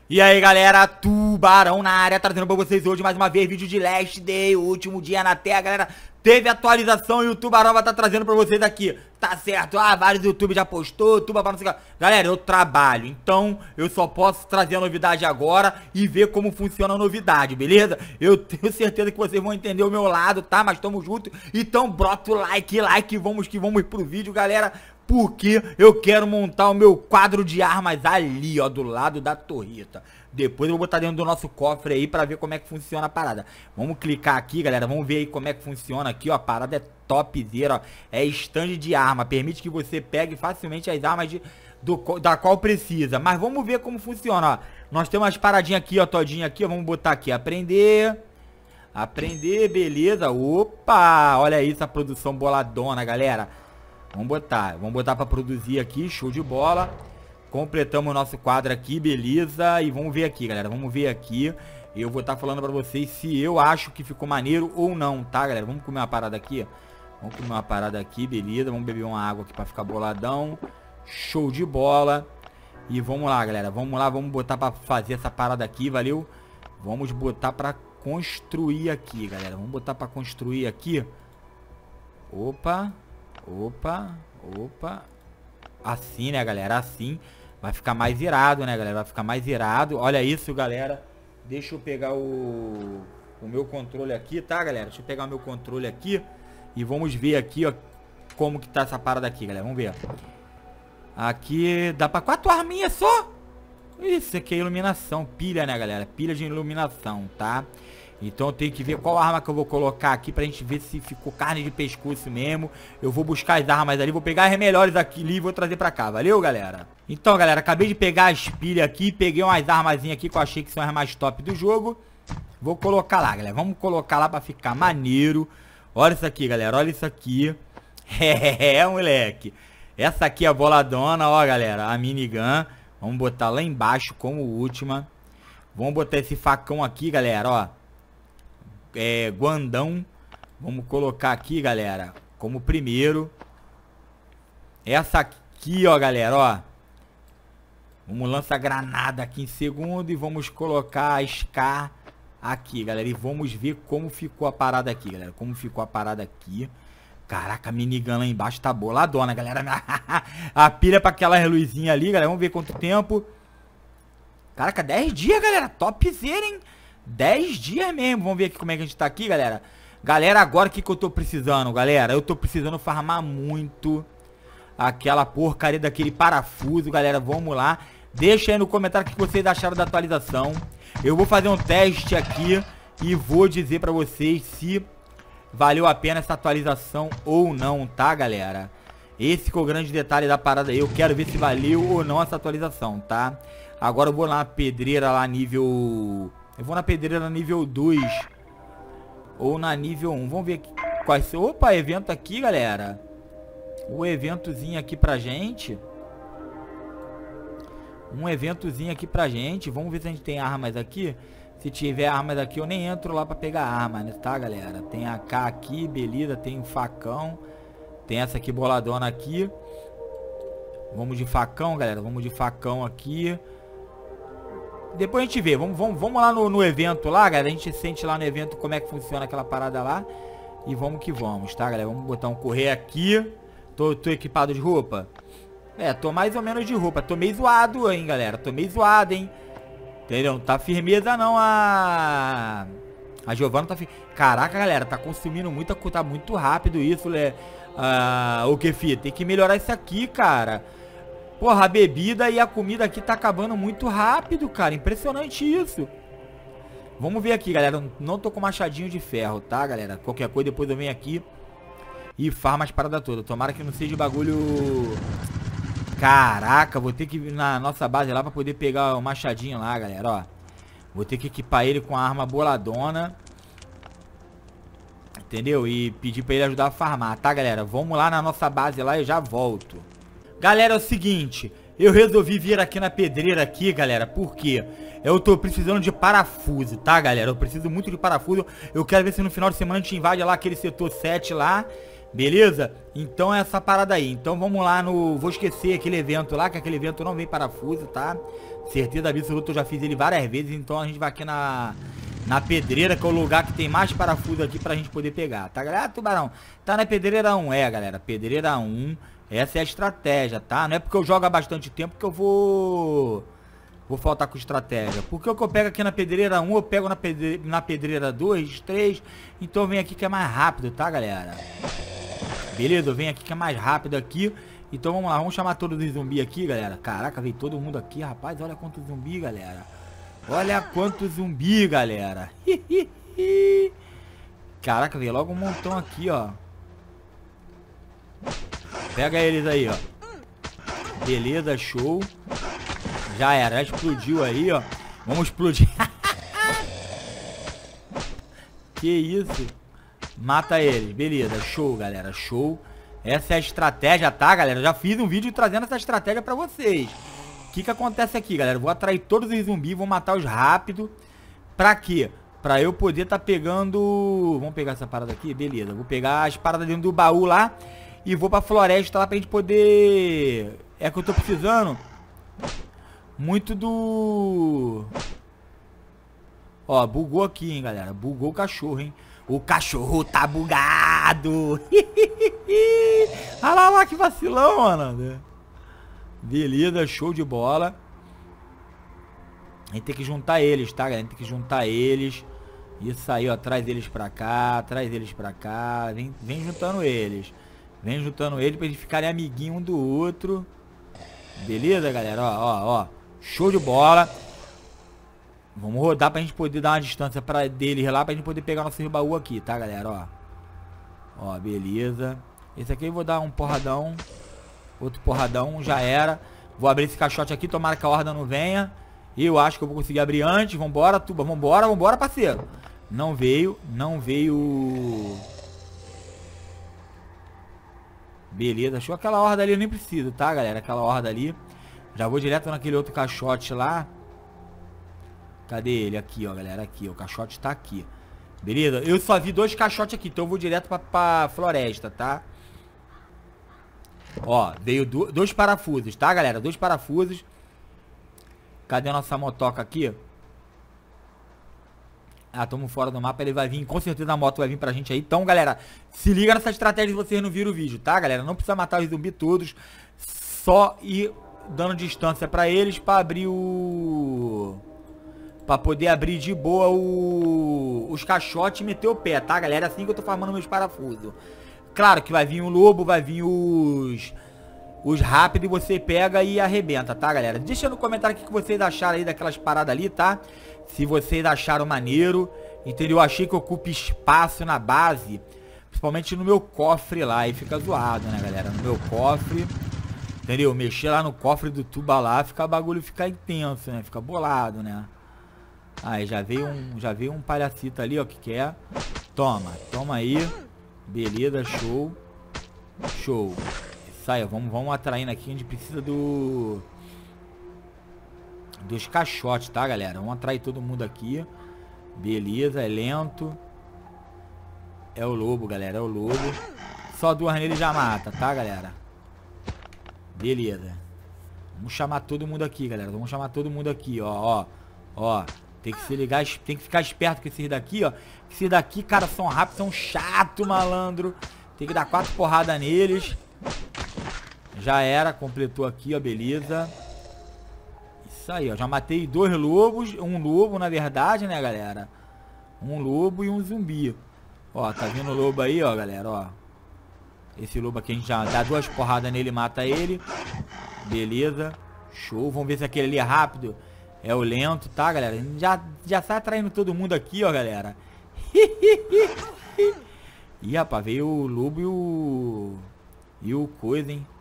E aí galera, Tubarão na área, trazendo pra vocês hoje mais uma vez vídeo de Last Day, o último dia na Terra, galera. Teve atualização e o Tubarão vai estar trazendo pra vocês aqui. Tá certo, vários YouTube já postou, Tubarão não sei o que. Galera, eu trabalho, então eu só posso trazer a novidade agora e ver como funciona a novidade, beleza? Eu tenho certeza que vocês vão entender o meu lado, tá? Mas tamo junto, então brota o like, vamos que vamos pro vídeo, galera. Porque eu quero montar o meu quadro de armas ali, ó, do lado da torreta. Depois eu vou botar dentro do nosso cofre aí pra ver como é que funciona a parada. Vamos clicar aqui, galera, vamos ver aí como é que funciona aqui, ó. A parada é topzera, ó. É stand de arma, permite que você pegue facilmente as armas da qual precisa. Mas vamos ver como funciona, ó. Nós temos umas paradinhas aqui, ó, todinha aqui, ó. Vamos botar aqui, aprender, beleza. Opa, olha isso, a produção boladona, galera. Vamos botar pra produzir aqui, show de bola. Completamos o nosso quadro aqui, beleza. E vamos ver aqui, galera, vamos ver aqui. Eu vou estar falando pra vocês se eu acho que ficou maneiro ou não, tá, galera? Vamos comer uma parada aqui, vamos comer uma parada aqui, beleza. Vamos beber uma água aqui pra ficar boladão. Show de bola. E vamos lá, galera, vamos lá, vamos botar pra fazer essa parada aqui, valeu? Vamos botar pra construir aqui, galera. Vamos botar pra construir aqui. Opa. Assim, né, galera? Assim vai ficar mais irado, né, galera? Vai ficar mais irado. Olha isso, galera. Deixa eu pegar o meu controle aqui, tá, galera? Deixa eu pegar o meu controle aqui e vamos ver aqui, ó, como que tá essa parada aqui, galera. Vamos ver. Aqui dá pra 4 arminhas só. Isso aqui é iluminação, pilha, né, galera? Pilha de iluminação, tá? Então eu tenho que ver qual arma que eu vou colocar aqui pra gente ver se ficou carne de pescoço mesmo. Eu vou buscar as armas ali, vou pegar as melhores aqui e vou trazer pra cá, valeu, galera? Então, galera, acabei de pegar as pilhas aqui, peguei umas armazinhas aqui que eu achei que são as mais top do jogo. Vou colocar lá, galera, vamos colocar lá pra ficar maneiro. Olha isso aqui, galera, olha isso aqui. Moleque. Essa aqui é a boladona, ó, galera, a minigun. Vamos botar lá embaixo como última. Vamos botar esse facão aqui, galera, ó. Guandão. Vamos colocar aqui, galera, como primeiro. Essa aqui, ó, galera, ó. Vamos lançar granada aqui em segundo. E vamos colocar a Scar aqui, galera. E vamos ver como ficou a parada aqui, galera. Como ficou a parada aqui. Caraca, a minigun lá embaixo tá boladona, galera. A pilha pra aquelas luzinhas ali, galera. Vamos ver quanto tempo. Caraca, 10 dias, galera. Topzera, hein? 10 dias mesmo. Vamos ver aqui como é que a gente tá aqui, galera. Galera, agora o que eu tô precisando, galera? Eu tô precisando farmar muito aquela porcaria daquele parafuso, galera. Vamos lá. Deixa aí no comentário o que vocês acharam da atualização. Eu vou fazer um teste aqui e vou dizer pra vocês se valeu a pena essa atualização ou não, tá, galera? Esse que é o grande detalhe da parada aí. Eu quero ver se valeu ou não essa atualização, tá? Agora eu vou lá na pedreira lá nível... Eu vou na pedreira nível 2 ou na nível 1. Vamos ver aqui quais são. Opa, evento aqui, galera. O eventozinho aqui pra gente. Um eventozinho aqui pra gente. Vamos ver se a gente tem armas aqui. Se tiver armas aqui, eu nem entro lá pra pegar arma, né? Tá, galera? Tem a AK aqui, beleza. Tem um facão. Tem essa aqui boladona aqui. Vamos de facão, galera. Vamos de facão aqui. Depois a gente vê, vamos lá no evento lá, galera. A gente sente lá no evento como é que funciona aquela parada lá. E vamos que vamos, tá, galera? Vamos botar um correr aqui. Tô equipado de roupa? Tô mais ou menos de roupa. Tô meio zoado, hein, galera. Tô meio zoado, hein. Entendeu? Não tá firmeza, não. A Giovana tá firmeza. Caraca, galera, tá consumindo muita coisa. Tá muito rápido isso, né? O que, filho? Tem que melhorar isso aqui, cara. Porra, a bebida e a comida aqui tá acabando muito rápido, cara. Impressionante isso. Vamos ver aqui, galera. Não tô com machadinho de ferro, tá, galera? Qualquer coisa, depois eu venho aqui e farmo as paradas todas. Tomara que não seja bagulho... Caraca, vou ter que ir na nossa base lá pra poder pegar o machadinho lá, galera, ó. Vou ter que equipar ele com a arma boladona. Entendeu? E pedir pra ele ajudar a farmar, tá, galera? Vamos lá na nossa base lá e eu já volto. Galera, é o seguinte, eu resolvi vir aqui na pedreira aqui, galera, porque eu tô precisando de parafuso, tá, galera? Eu preciso muito de parafuso. Eu quero ver se no final de semana a gente invade lá aquele setor 7 lá, Beleza? Então é essa parada aí. Então vamos lá no... Vou esquecer aquele evento lá, que aquele evento não vem parafuso, tá? Certeza absoluta, eu já fiz ele várias vezes. Então a gente vai aqui na pedreira, que é o lugar que tem mais parafuso aqui pra gente poder pegar, tá, galera? Ah, Tubarão, tá na pedreira 1. É, galera, pedreira 1. Essa é a estratégia, tá? Não é porque eu jogo há bastante tempo que eu vou faltar com estratégia. Porque o que eu pego aqui na pedreira 1, eu pego na pedreira 2, 3. Então vem aqui que é mais rápido, tá, galera? Beleza, eu venho aqui que é mais rápido aqui. Então vamos lá, vamos chamar todos os zumbis aqui, galera. Caraca, veio todo mundo aqui, rapaz. Olha quanto zumbi, galera. Olha quanto zumbi, galera. Caraca, veio logo um montão aqui, ó. Pega eles aí, ó. Beleza, show. Já era, já explodiu aí, ó. Vamos explodir. Que isso? Mata eles, beleza, show, galera, show. Essa é a estratégia, tá, galera? Já fiz um vídeo trazendo essa estratégia pra vocês. O que acontece aqui, galera? Eu vou atrair todos os zumbis, vou matar os rápido. Pra quê? Pra eu poder tá pegando... Vamos pegar essa parada aqui? Beleza, vou pegar as paradas dentro do baú lá. E vou pra floresta lá pra gente poder... É que eu tô precisando muito do... Ó, bugou aqui, hein, galera. Bugou o cachorro, hein. O cachorro tá bugado. Olha lá, que vacilão, mano. Beleza, show de bola. A gente tem que juntar eles, tá, galera? A gente tem que juntar eles. Isso aí, ó. Traz eles pra cá, traz eles pra cá. Vem juntando eles. Vem juntando eles pra eles ficarem amiguinhos um do outro. Beleza, galera? Ó. Show de bola. Vamos rodar pra gente poder dar uma distância deles lá, pra gente poder pegar nosso baú aqui, tá, galera? Ó, beleza. Esse aqui eu vou dar um porradão. Outro porradão, já era. Vou abrir esse caixote aqui, tomara que a horda não venha. Eu acho que eu vou conseguir abrir antes. Vambora, Tuba, vambora, parceiro. Não veio. Beleza, achou aquela horda ali, eu nem preciso, tá, galera? Aquela horda ali. Já vou direto naquele outro caixote lá. Cadê ele? Aqui, ó, galera. Aqui, ó, o caixote tá aqui. Beleza? Eu só vi 2 caixotes aqui, então eu vou direto pra floresta, tá? Ó, veio 2 parafusos, tá, galera? 2 parafusos. Cadê a nossa motoca aqui? Ah, tamo fora do mapa, ele vai vir, com certeza a moto vai vir pra gente aí. Então, galera, se liga nessa estratégia se vocês não viram o vídeo, tá, galera? Não precisa matar os zumbis todos, só ir dando distância pra eles pra abrir pra poder abrir de boa os caixotes e meter o pé, tá, galera? É assim que eu tô farmando meus parafusos. Claro que vai vir um lobo, vai vir os rápidos e você pega e arrebenta, tá, galera? Deixa no comentário o que vocês acharam aí daquelas paradas ali, tá? Se vocês acharam maneiro, entendeu? Eu achei que ocupa espaço na base, principalmente no meu cofre lá, e fica zoado, né, galera? No meu cofre, entendeu? Mexer lá no cofre do Tuba lá, o bagulho fica intenso, né? Fica bolado, né? Aí já veio um palhacito ali, ó, que é. Toma aí. Beleza, show. Show. Isso aí, ó, vamos atraindo aqui, a gente precisa dos caixotes, tá, galera? Vamos atrair todo mundo aqui. Beleza, é lento. É o lobo, galera, é o lobo. Só 2 nele já mata, tá, galera? Beleza. Vamos chamar todo mundo aqui, galera. Vamos chamar todo mundo aqui, ó. Tem que se ligar, tem que ficar esperto com esses daqui, ó. Esses daqui, cara, são rápidos, são chato, malandro. Tem que dar 4 porradas neles. Já era, completou aqui, ó, beleza. Isso aí, ó, já matei 2 lobos. Um lobo, na verdade, né, galera? Um lobo e um zumbi. Ó, tá vindo o lobo aí, ó, galera, ó. Esse lobo aqui a gente já dá 2 porradas nele e mata ele. Beleza. Show, vamos ver se aquele ali é rápido. É o lento, tá, galera? A gente já sai atraindo todo mundo aqui, ó, galera. Ih, rapaz, veio o lobo e o coisa, hein?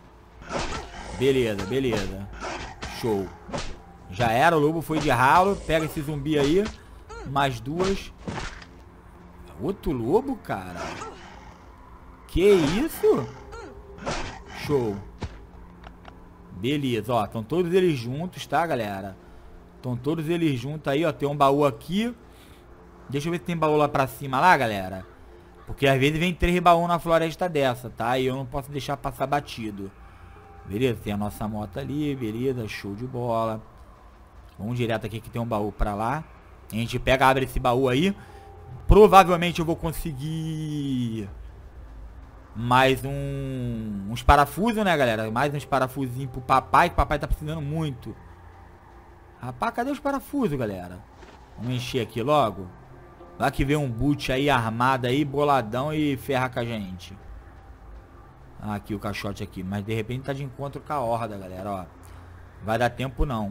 Beleza. Show. Já era, o lobo foi de ralo. Pega esse zumbi aí. Mais 2. Outro lobo, cara. Que isso? Show. Beleza, ó. Estão todos eles juntos, tá, galera? Estão todos eles juntos aí, ó. Tem um baú aqui. Deixa eu ver se tem baú lá pra cima lá, galera. Porque às vezes vem 3 baús na floresta dessa, tá? E eu não posso deixar passar batido. Beleza? Tem a nossa moto ali, beleza? Show de bola. Vamos direto aqui que tem um baú pra lá. A gente pega, abre esse baú aí. Provavelmente eu vou conseguir mais uns parafusos, né, galera? Mais uns parafusinhos pro papai, que o papai tá precisando muito. Rapaz, cadê os parafusos, galera? Vamos encher aqui logo. Lá que vem um boot aí armado aí, boladão e ferra com a gente. Aqui o caixote aqui. Mas de repente tá de encontro com a horda, galera, ó. Vai dar tempo não.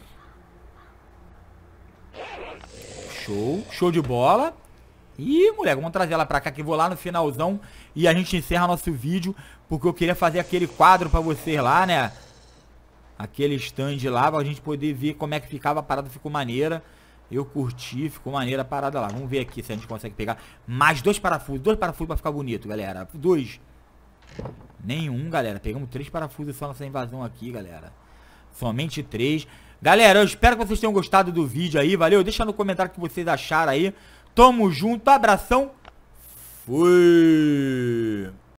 Show. Show de bola. Ih, moleque, vamos trazer ela pra cá que eu vou lá no finalzão e a gente encerra nosso vídeo. Porque eu queria fazer aquele quadro pra vocês lá, né? Aquele stand lá pra gente poder ver como é que ficava a parada. Ficou maneira. Eu curti, ficou maneira a parada lá. Vamos ver aqui se a gente consegue pegar mais 2 parafusos. 2 parafusos pra ficar bonito, galera. 2. Nenhum, galera. Pegamos 3 parafusos só nessa invasão aqui, galera. Somente 3. Galera, eu espero que vocês tenham gostado do vídeo aí. Valeu? Deixa no comentário o que vocês acharam aí. Tamo junto. Abração. Fui.